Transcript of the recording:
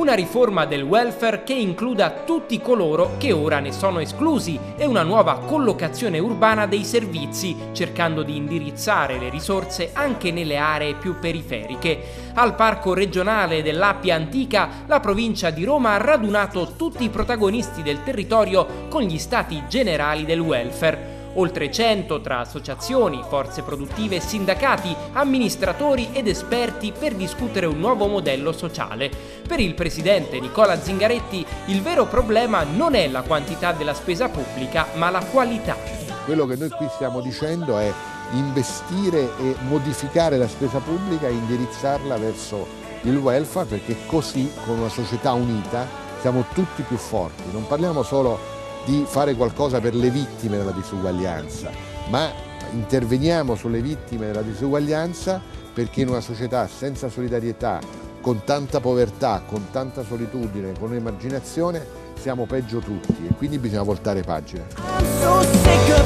Una riforma del welfare che includa tutti coloro che ora ne sono esclusi e una nuova collocazione urbana dei servizi, cercando di indirizzare le risorse anche nelle aree più periferiche. Al Parco regionale dell'Appia Antica, la provincia di Roma ha radunato tutti i protagonisti del territorio con gli stati generali del welfare. Oltre 100 tra associazioni, forze produttive, sindacati, amministratori ed esperti per discutere un nuovo modello sociale. Per il presidente Nicola Zingaretti il vero problema non è la quantità della spesa pubblica, ma la qualità. Quello che noi qui stiamo dicendo è investire e modificare la spesa pubblica e indirizzarla verso il welfare, perché così, con una società unita, siamo tutti più forti. Non parliamo solo di fare qualcosa per le vittime della disuguaglianza, ma interveniamo sulle vittime della disuguaglianza perché in una società senza solidarietà, con tanta povertà, con tanta solitudine, con emarginazione, siamo peggio tutti e quindi bisogna voltare pagina.